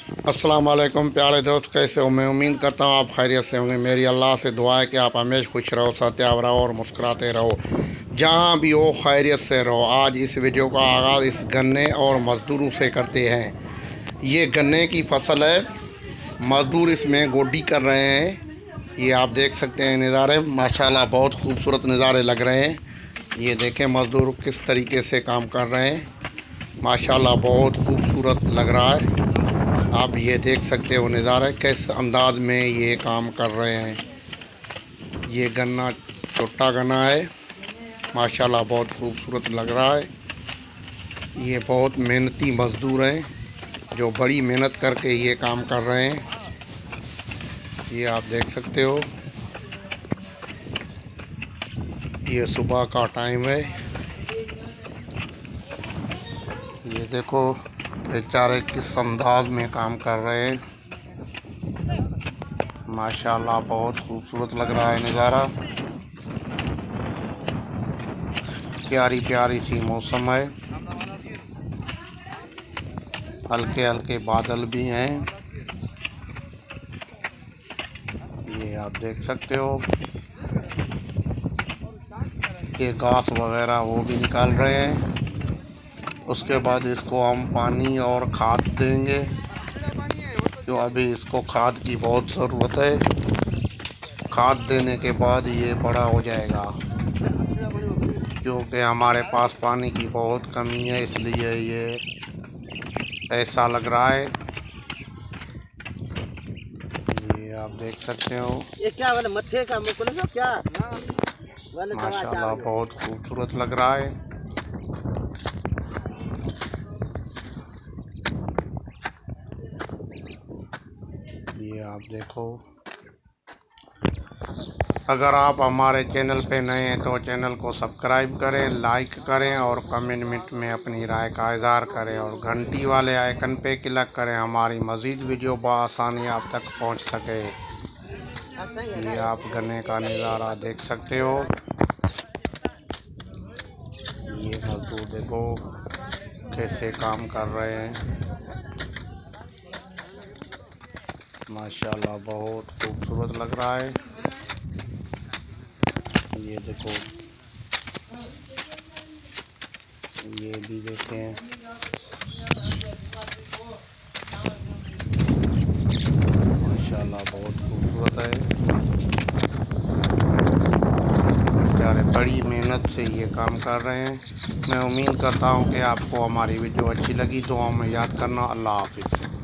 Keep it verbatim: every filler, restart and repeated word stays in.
अस्सलाम वालेकुम प्यारे दोस्त, कैसे हो? मैं उम्मीद करता हूँ आप खैरियत से होंगे। मेरी अल्लाह से दुआ है कि आप हमेशा खुश रहो, सत्याव रहो और मुस्कुराते रहो। जहाँ भी हो खैरियत से रहो। आज इस वीडियो का आगाज़ इस गन्ने और मज़दूरों से करते हैं। ये गन्ने की फसल है, मज़दूर इसमें गोड्डी कर रहे हैं। ये आप देख सकते हैं नज़ारे, माशाल्लाह बहुत खूबसूरत नज़ारे लग रहे हैं। ये देखें मज़दूर किस तरीके से काम कर रहे हैं, माशाल्लाह बहुत खूबसूरत लग रहा है। आप ये देख सकते हो नज़ारा किस अंदाज में ये काम कर रहे हैं। ये गन्ना छोटा गन्ना है, माशाल्लाह बहुत खूबसूरत लग रहा है। ये बहुत मेहनती मज़दूर हैं जो बड़ी मेहनत करके ये काम कर रहे हैं। ये आप देख सकते हो, ये सुबह का टाइम है। ये देखो बेचारे किस अंदाज में काम कर रहे हैं, माशाल्लाह बहुत खूबसूरत लग रहा है नज़ारा। प्यारी प्यारी सी मौसम है, हल्के हल्के बादल भी हैं। ये आप देख सकते हो, ये घास वगैरह वो भी निकाल रहे हैं। उसके बाद इसको हम पानी और खाद देंगे, क्यों अभी इसको खाद की बहुत ज़रूरत है। खाद देने के बाद ये बड़ा हो जाएगा, क्योंकि हमारे पास पानी की बहुत कमी है, इसलिए ये ऐसा लग रहा है। ये आप देख सकते हो, ये क्या वाला मत्थे का मुकुल क्या माशाल्लाह बहुत खूबसूरत लग रहा है। ये आप देखो, अगर आप हमारे चैनल पे नए हैं तो चैनल को सब्सक्राइब करें, लाइक करें और कमेंट में अपनी राय का इज़हार करें और घंटी वाले आइकन पे क्लिक करें, हमारी मज़ीद वीडियो बआसानी आप तक पहुंच सके। ये आप गन्ने का नज़ारा देख सकते हो। ये मजदूर देखो कैसे काम कर रहे हैं, माशाल्लाह बहुत खूबसूरत लग रहा है। ये देखो, ये भी देखें, माशाल्लाह बहुत खूबसूरत है। बेचारे बड़ी मेहनत से ये काम कर रहे हैं। मैं उम्मीद करता हूँ कि आपको हमारी वीडियो अच्छी लगी। दुआ में याद करना। अल्लाह हाफिज़।